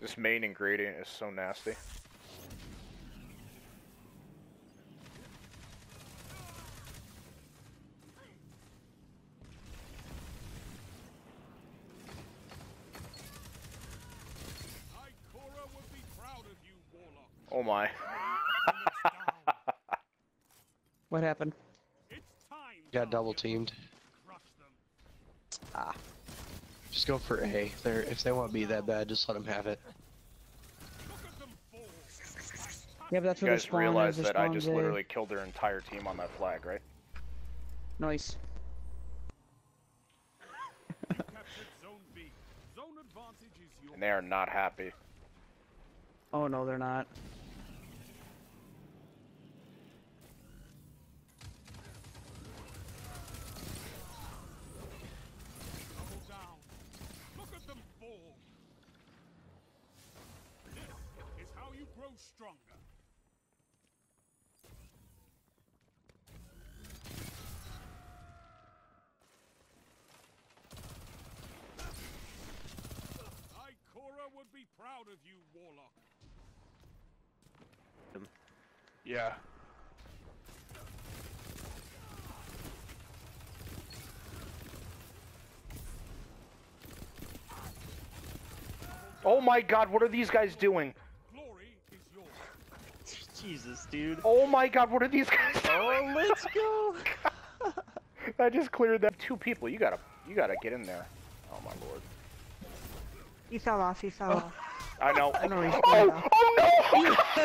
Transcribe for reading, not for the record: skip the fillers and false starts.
This main ingredient is so nasty. Oh my. What happened? Got double teamed. Ah. Just go for A. If they want B that bad, just let them have it. Yeah, but that's You where guys the spawn realize is. that I just literally killed their entire team on that flag, right? Nice. And they are not happy. Oh no, they're not. Stronger. Ikora would be proud of you, Warlock. Yeah. Oh my god, what are these guys doing? Jesus, dude. Oh my god, what are these guys doing? Oh, let's go. I just cleared that. Two people, you gotta get in there. Oh my lord. He fell off, he fell off. I know. I know he's Oh no!